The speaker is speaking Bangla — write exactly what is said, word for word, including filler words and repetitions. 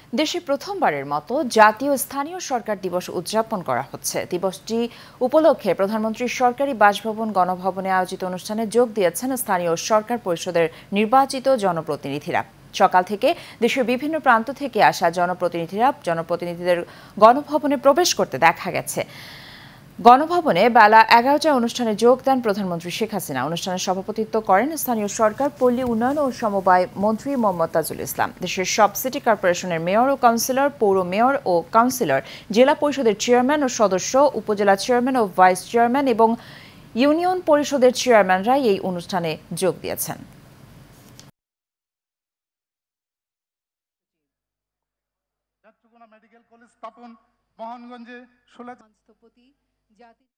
দেশে প্রথমবারের মতো জাতীয় স্থানীয় সরকার দিবস উদযাপন করা হচ্ছে। দিবসটি উপলক্ষে প্রধানমন্ত্রীর সরকারি বাসভবন গণভবনে আয়োজিত অনুষ্ঠানে যোগ দিয়েছেন স্থানীয় সরকার পরিষদের নির্বাচিত জনপ্রতিনিধিরা। সকাল থেকে দেশের বিভিন্ন প্রান্ত থেকে আসা জনপ্রতিনিধিরা জনপ্রতিনিধিদের গণভবনে প্রবেশ করতে দেখা গেছে। গণভবনে বেলা এগারোটায় অনুষ্ঠানে যোগ দেন প্রধানমন্ত্রী শেখ হাসিনা। অনুষ্ঠানে সভাপতিত্ব করেন স্থানীয় সরকার, পল্লী উন্নয়ন ও সমবায় মন্ত্রী মোহাম্মদ তাজুল ইসলাম। দেশের সব সিটি কর্পোরেশনের মেয়র ও কাউন্সিলর, পৌর মেয়র ও কাউন্সিলর, জেলা পরিষদের চেয়ারম্যান ও সদস্য, উপজেলা চেয়ারম্যান ও ভাইস চেয়ারম্যান এবং ইউনিয়ন পরিষদের চেয়ারম্যানরা এই অনুষ্ঠানে যোগ দিয়েছেন। মেডিকেল কলেজ স্থাপন, মোহনগঞ্জে ষোলো